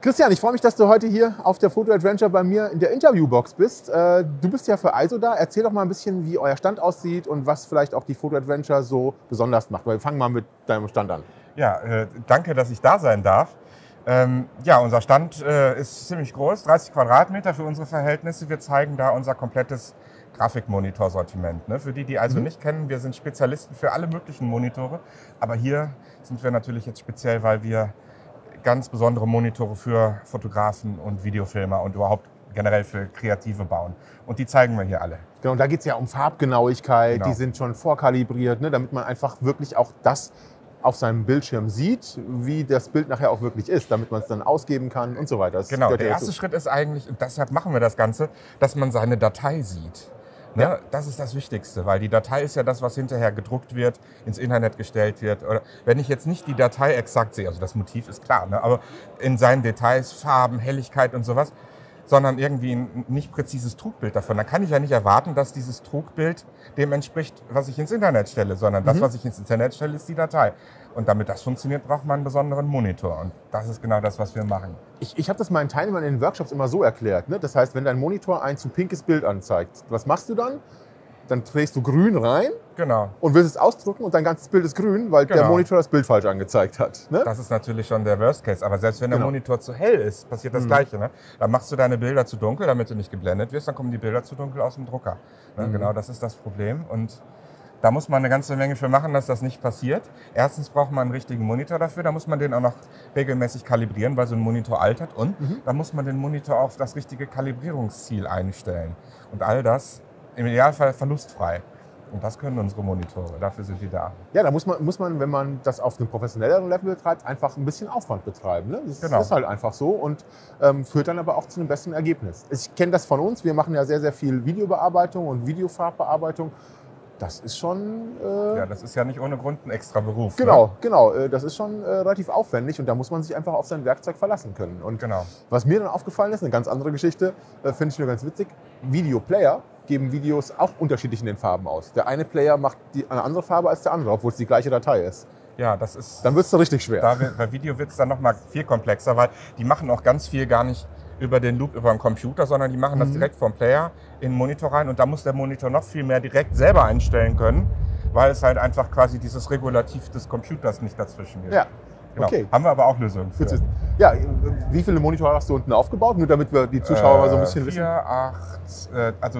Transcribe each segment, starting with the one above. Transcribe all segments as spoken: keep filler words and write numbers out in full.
Christian, ich freue mich, dass du heute hier auf der Photo Adventure bei mir in der Interviewbox bist. Du bist ja für I S O da. Erzähl doch mal ein bisschen, wie euer Stand aussieht und was vielleicht auch die Photo Adventure so besonders macht. Weil wir fangen mal mit deinem Stand an. Ja, äh, danke, dass ich da sein darf. Ähm, ja, unser Stand äh, ist ziemlich groß, dreißig Quadratmeter für unsere Verhältnisse. Wir zeigen da unser komplettes Grafikmonitor-Sortiment. Ne? Für die, die also mhm. nicht kennen, wir sind Spezialisten für alle möglichen Monitore. Aber hier sind wir natürlich jetzt speziell, weil wir ganz besondere Monitore für Fotografen und Videofilmer und überhaupt generell für Kreative bauen. Und die zeigen wir hier alle. Genau, und da geht es ja um Farbgenauigkeit, Genau. Die sind schon vorkalibriert, ne, damit man einfach wirklich auch das auf seinem Bildschirm sieht, wie das Bild nachher auch wirklich ist, damit man es dann ausgeben kann und so weiter. Das genau, der ja erste dazu. Schritt ist eigentlich, und deshalb machen wir das Ganze, dass man seine Datei sieht. Ne? Ja. Das ist das Wichtigste, weil die Datei ist ja das, was hinterher gedruckt wird, ins Internet gestellt wird. Oder wenn ich jetzt nicht die Datei exakt sehe, also das Motiv ist klar, ne? Aber in seinen Details, Farben, Helligkeit und sowas, sondern irgendwie ein nicht präzises Trugbild davon, dann kann ich ja nicht erwarten, dass dieses Trugbild dem entspricht, was ich ins Internet stelle, sondern das, mhm. was ich ins Internet stelle, ist die Datei. Und damit das funktioniert, braucht man einen besonderen Monitor. Und das ist genau das, was wir machen. Ich, ich habe das meinen Teilnehmern in den Workshops immer so erklärt. Ne? Das heißt, wenn dein Monitor ein zu pinkes Bild anzeigt, was machst du dann? Dann drehst du grün rein Genau. und willst es ausdrucken und dein ganzes Bild ist grün, weil Genau. der Monitor das Bild falsch angezeigt hat. Ne? Das ist natürlich schon der Worst Case. Aber selbst wenn der Genau. Monitor zu hell ist, passiert das Mhm. Gleiche. Ne? Dann machst du deine Bilder zu dunkel, damit du nicht geblendet wirst. Dann kommen die Bilder zu dunkel aus dem Drucker. Ne? Mhm. Genau, das ist das Problem. Und da muss man eine ganze Menge für machen, dass das nicht passiert. Erstens braucht man einen richtigen Monitor dafür. Da muss man den auch noch regelmäßig kalibrieren, weil so ein Monitor altert. Und Mhm. da muss man den Monitor auf das richtige Kalibrierungsziel einstellen. Und all das im Idealfall verlustfrei. Und das können unsere Monitore, dafür sind die da. Ja, da muss man, muss man, wenn man das auf einem professionelleren Level betreibt, einfach ein bisschen Aufwand betreiben. Ne? Das Genau. ist halt einfach so und ähm, führt dann aber auch zu einem besseren Ergebnis. Ich kenne das von uns, wir machen ja sehr, sehr viel Videobearbeitung und Videofarbbearbeitung. Das ist schon... Äh, Ja, das ist ja nicht ohne Grund ein extra Beruf. genau, Ne? genau. Äh, das ist schon äh, relativ aufwendig und da muss man sich einfach auf sein Werkzeug verlassen können. Und Genau. was mir dann aufgefallen ist, eine ganz andere Geschichte, äh, finde ich nur ganz witzig, Videoplayer geben Videos auch unterschiedlich in den Farben aus. Der eine Player macht die, eine andere Farbe als der andere, obwohl es die gleiche Datei ist. Ja, das ist... Dann wird es doch richtig schwer. Da, bei Video wird es dann noch mal viel komplexer, weil die machen auch ganz viel gar nicht über den Loop, über den Computer, sondern die machen das Mhm. direkt vom Player in den Monitor rein und da muss der Monitor noch viel mehr direkt selber einstellen können, weil es halt einfach quasi dieses Regulativ des Computers nicht dazwischen gibt. Ja, Genau. okay. Haben wir aber auch Lösungen für. Gut zu wissen. Ja, wie viele Monitore hast du unten aufgebaut? Nur damit wir die Zuschauer mal so ein bisschen äh, wissen. vier, acht, äh, also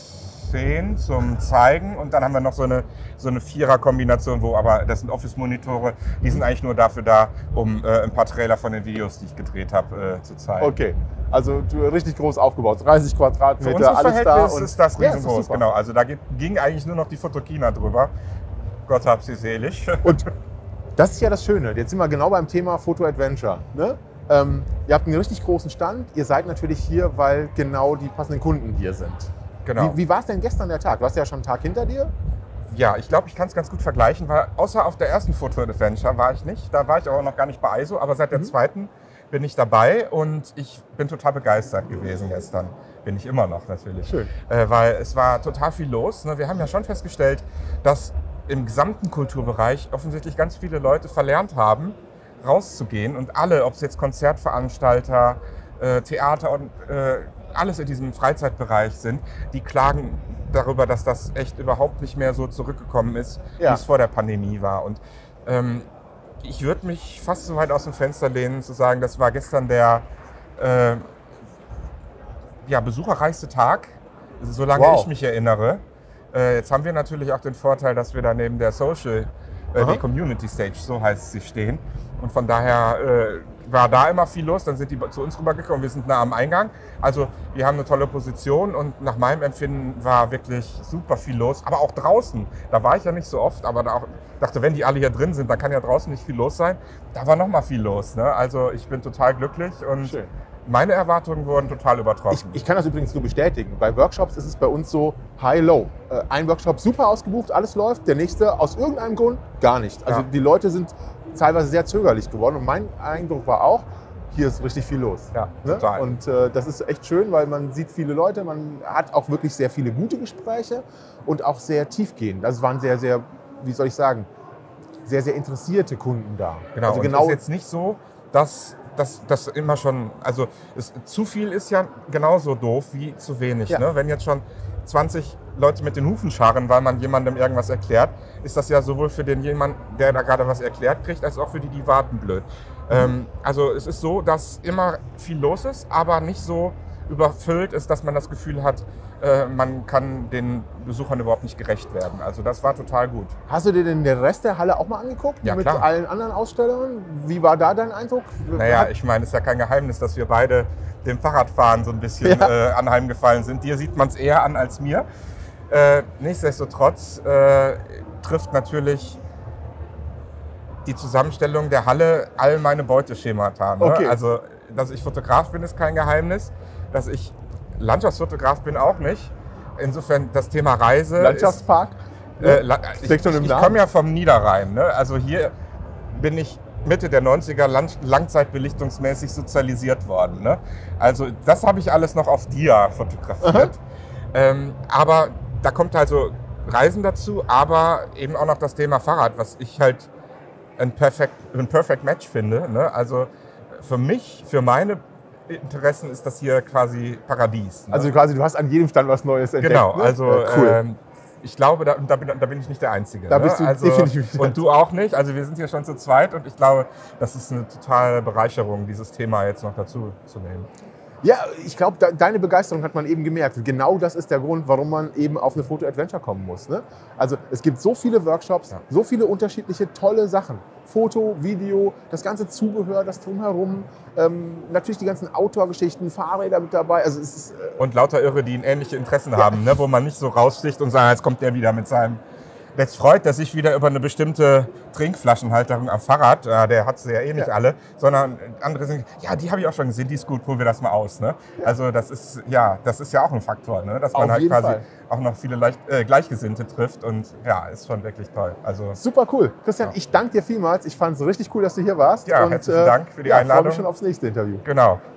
zehn zum Zeigen und dann haben wir noch so eine, so eine Vierer-Kombination, wo aber das sind Office-Monitore, die sind eigentlich nur dafür da, um äh, ein paar Trailer von den Videos, die ich gedreht habe, äh, zu zeigen. Okay, also du richtig groß aufgebaut, dreißig Für Quadratmeter, unser alles da. Verhältnis Und ist das Ja, riesengroß, ist super. genau. Also da geht, ging eigentlich nur noch die Fotokina drüber. Gott hab sie selig. Und das ist ja das Schöne. Jetzt sind wir genau beim Thema Photo Adventure. Ne? Ähm, ihr habt einen richtig großen Stand. Ihr seid natürlich hier, weil genau die passenden Kunden hier sind. Genau. Wie, wie war es denn gestern der Tag? Du hast ja schon einen Tag hinter dir. Ja, ich glaube, ich kann es ganz gut vergleichen, weil außer auf der ersten Photo Adventure war ich nicht. Da war ich auch noch gar nicht bei I S O, aber seit der Mhm. zweiten bin ich dabei und ich bin total begeistert gewesen gestern. Bin ich immer noch natürlich. Schön. Äh, weil es war total viel los. Ne? Wir haben ja schon festgestellt, dass im gesamten Kulturbereich offensichtlich ganz viele Leute verlernt haben, rauszugehen. Und alle, ob es jetzt Konzertveranstalter, äh, Theater und äh, alles in diesem Freizeitbereich sind, die klagen darüber, dass das echt überhaupt nicht mehr so zurückgekommen ist, Ja. wie es vor der Pandemie war. Und ähm, ich würde mich fast so weit aus dem Fenster lehnen, zu sagen, das war gestern der äh, ja, besucherreichste Tag, solange Wow. ich mich erinnere. Äh, jetzt haben wir natürlich auch den Vorteil, dass wir da neben der Social, äh, Aha. die Community Stage, so heißt sie, stehen. Und von daher äh, war da immer viel los. Dann sind die zu uns rübergekommen. Wir sind nah am Eingang. Also wir haben eine tolle Position und nach meinem Empfinden war wirklich super viel los. Aber auch draußen, da war ich ja nicht so oft, aber da auch, dachte, wenn die alle hier drin sind, dann kann ja draußen nicht viel los sein. Da war noch mal viel los. Ne? Also ich bin total glücklich und Schön. meine Erwartungen wurden total Ich, übertroffen. ich kann das übrigens nur bestätigen. Bei Workshops ist es bei uns so High-Low. Äh, ein Workshop super ausgebucht, alles läuft. Der nächste aus irgendeinem Grund gar nicht. Also Ja. die Leute sind teilweise sehr zögerlich geworden. Und mein Eindruck war auch, hier ist richtig viel los. Ja, Ne? total. Und äh, das ist echt schön, weil man sieht viele Leute, man hat auch wirklich sehr viele gute Gespräche und auch sehr tiefgehend. Das waren sehr, sehr, wie soll ich sagen, sehr, sehr interessierte Kunden da. Genau, Also und genau es ist jetzt nicht so, dass das, das immer schon, also es, zu viel ist ja genauso doof wie zu wenig. Ja. Ne? Wenn jetzt schon zwanzig Leute mit den Hufen scharren, weil man jemandem irgendwas erklärt, ist das ja sowohl für den jemand, der da gerade was erklärt kriegt, als auch für die, die warten, blöd. Mhm. Ähm, also es ist so, dass immer viel los ist, aber nicht so überfüllt ist, dass man das Gefühl hat, äh, man kann den Besuchern überhaupt nicht gerecht werden. Also das war total gut. Hast du dir denn den Rest der Halle auch mal angeguckt? Ja, mit klar. allen anderen Ausstellern? Wie war da dein Eindruck? Naja, ich meine, es ist ja kein Geheimnis, dass wir beide dem Fahrradfahren so ein bisschen ja. äh, anheimgefallen sind. Dir sieht man es eher an als mir. Äh, nichtsdestotrotz äh, trifft natürlich die Zusammenstellung der Halle all meine Beuteschemata. Ne? Okay. Also, dass ich Fotograf bin, ist kein Geheimnis. Dass ich Landschaftsfotograf bin, auch nicht. Insofern das Thema Reise. Landschaftspark? Ist, äh, la ich ich, ich komme ja vom Niederrhein. Ne? Also hier bin ich Mitte der neunziger lang langzeitbelichtungsmäßig sozialisiert worden. Ne? Also das habe ich alles noch auf Dia fotografiert. Ähm, aber da kommt also Reisen dazu, aber eben auch noch das Thema Fahrrad, was ich halt ein perfect, ein perfect Match finde. Ne? Also für mich, für meine Interessen ist das hier quasi Paradies. Ne? Also quasi, du hast an jedem Stand was Neues entdeckt. Genau, ne? also ja, cool. ähm, ich glaube, da, da, bin, da bin ich nicht der Einzige. Da ne? bist du also, definitiv nicht. Und du auch nicht. Also wir sind hier schon zu zweit und ich glaube, das ist eine totale Bereicherung, dieses Thema jetzt noch dazu zu nehmen. Ja, ich glaube, de deine Begeisterung hat man eben gemerkt. Genau das ist der Grund, warum man eben auf eine Foto-Adventure kommen muss. Ne? Also es gibt so viele Workshops, ja. so viele unterschiedliche tolle Sachen. Foto, Video, das ganze Zubehör, das Drumherum, ähm, natürlich die ganzen Outdoor-Geschichten, Fahrräder mit dabei. Also es ist, äh und lauter Irre, die ähnliche Interessen ja. haben, ne? Wo man nicht so raussticht und sagt, jetzt kommt der wieder mit seinem... Jetzt freut er sich wieder über eine bestimmte Trinkflaschenhalterung am Fahrrad, ja, der hat sie ja eh nicht ja. alle, sondern andere sind, ja, die habe ich auch schon gesehen, die ist gut, probieren wir das mal aus. Ne? Ja. Also das ist, ja, das ist ja auch ein Faktor, ne? Dass man Auf halt jeden quasi Fall. auch noch viele leicht, äh, Gleichgesinnte trifft und ja, ist schon wirklich toll. Also, super cool. Christian, ja. ich danke dir vielmals. Ich fand es richtig cool, dass du hier warst. Ja, und, herzlichen Dank für die ja, Einladung. Ich freue mich schon aufs nächste Interview. Genau.